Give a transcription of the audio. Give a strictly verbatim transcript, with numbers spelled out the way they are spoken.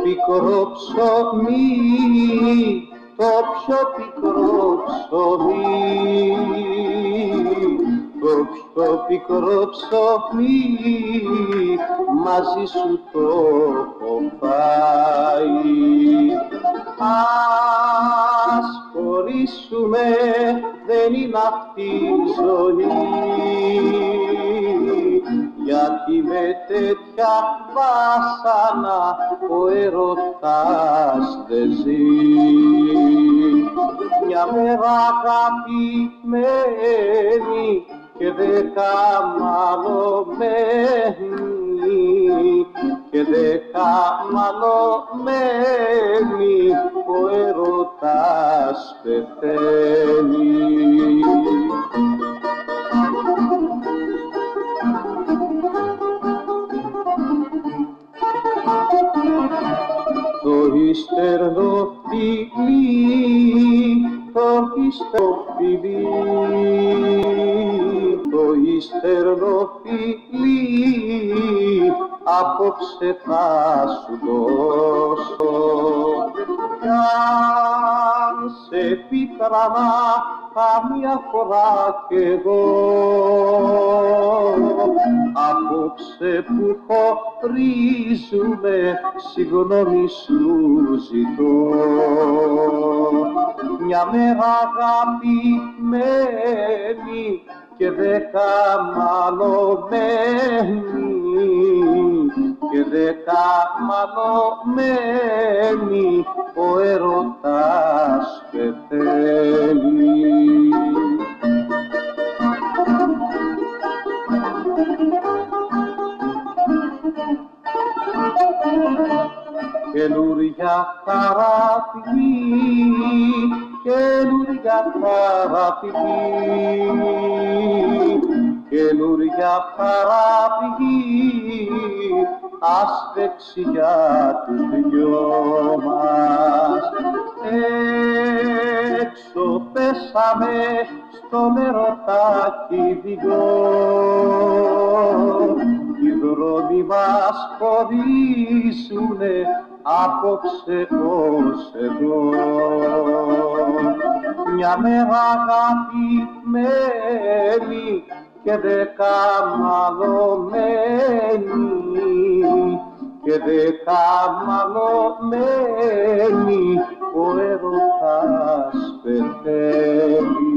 πικρό ψωμί, το πιο πικρό ψωμί, το πιο πικρό ψωμί, μαζί σου το έχω φάει. Ας χωρίσουμε, δεν είναι αυτή η ζωή, γιατί με τέτοια βάσανα ο έρωτας δεν ζει. Μια μέρα αγαπημένη και δέκα μαλωμένη, και δέκα μαλωμένη, ο έρωτας πεθαίνει. Το ύστερνο φιλί, το ύστερνο φιλί, το ύστερνο φιλί, απόψε θα σου δώσω. Κι αν σε πίκρανα καμιά φορά κι εγώ, απόψε που χωρίζουμε, συγγνώμη σου ζητώ. Μια μέρα αγαπημένη και δέκα μαλωμένη, και δέκα μαλωμένη, ο έρωτας πεθαίνει. Καινούρια χαραπηγή, καινούρια χαραπηγή, καινούρια χαραπηγή, ας παίξει για τους δυο μας. Έξω πέσαμε στον ερωτάκι δυο, οι δρόμοι μας χωρίζουνε απόψε ως εδώ. Μια μέρα αγαπημένη και δέκα μαλωμένη, και δέκα μαλωμένη, ο έρωτας πεθαίνει.